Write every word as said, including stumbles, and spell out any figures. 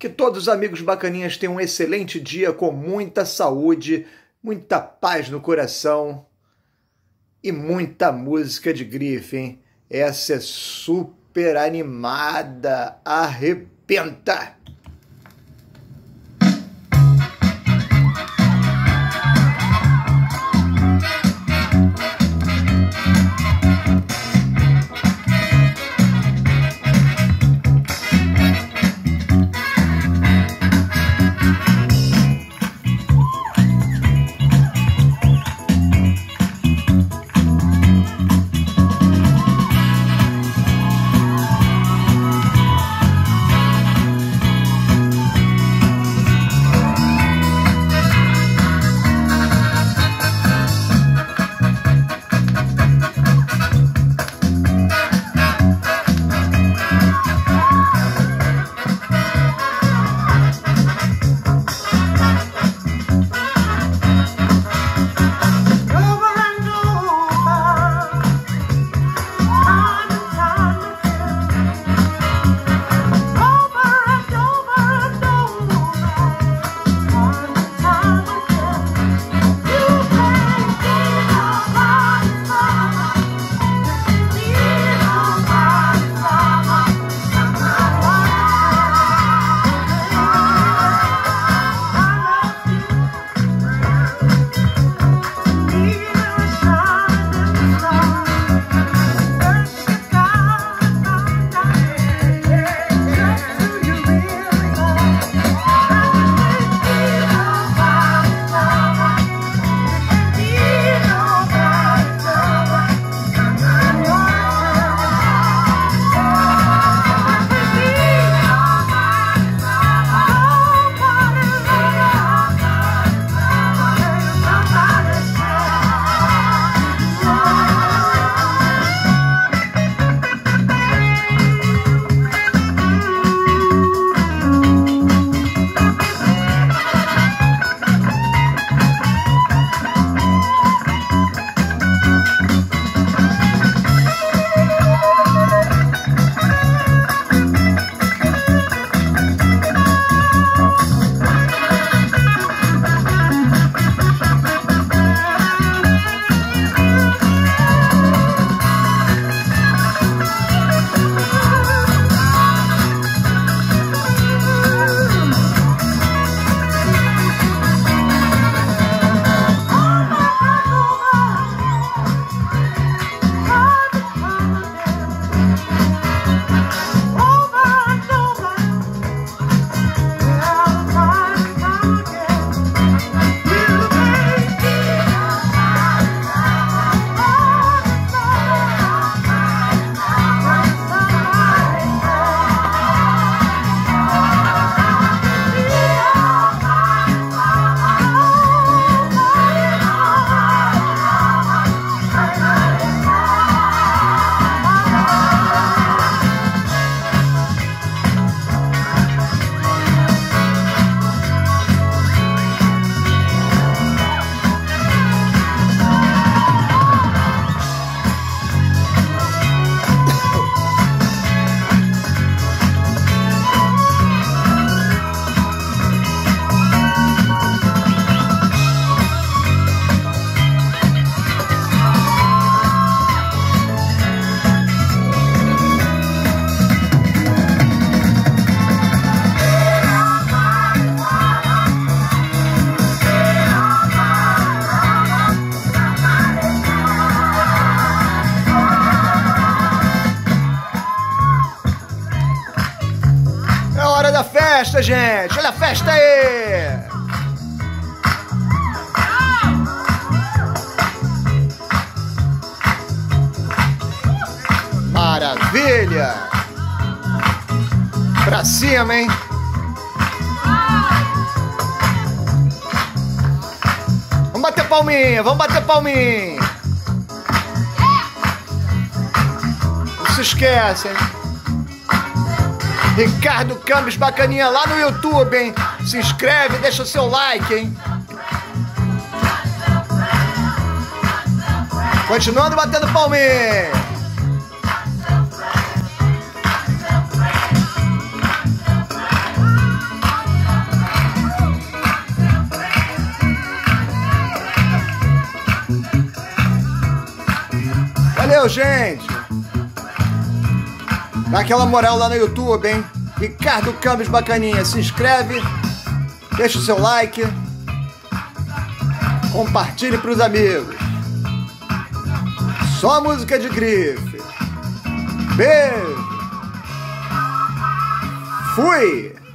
Que todos os amigos bacaninhas tenham um excelente dia com muita saúde, muita paz no coração e muita música de grife, hein? Essa é super animada, arrebenta! Festa, gente! Olha a festa aí! Maravilha! Pra cima, hein? Vamos bater palminha, vamos bater palminha! Não se esquece, hein? Ricardo Campos Bacaninha lá no YouTube, hein? Se inscreve, deixa o seu like, hein? Continuando batendo palminha. Valeu, gente! Dá aquela moral lá no YouTube, hein? Ricardo Campos Bacaninha. Se inscreve, deixa o seu like, compartilhe pros amigos. Só música de grife. Beijo! Fui!